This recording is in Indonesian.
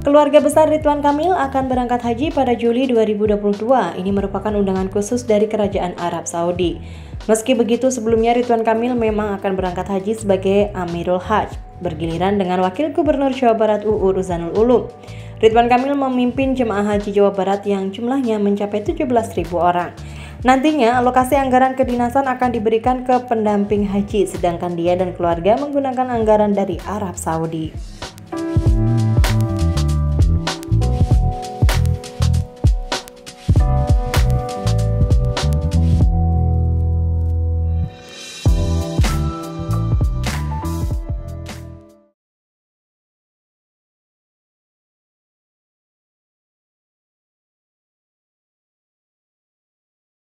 Keluarga besar Ridwan Kamil akan berangkat haji pada Juli 2022. Ini merupakan undangan khusus dari Kerajaan Arab Saudi. Meski begitu, sebelumnya Ridwan Kamil memang akan berangkat haji sebagai Amirul Hajj, bergiliran dengan Wakil Gubernur Jawa Barat UU Ruzanul Ulum. Ridwan Kamil memimpin jemaah haji Jawa Barat yang jumlahnya mencapai 17.000 orang. Nantinya, alokasi anggaran kedinasan akan diberikan ke pendamping haji, sedangkan dia dan keluarga menggunakan anggaran dari Arab Saudi.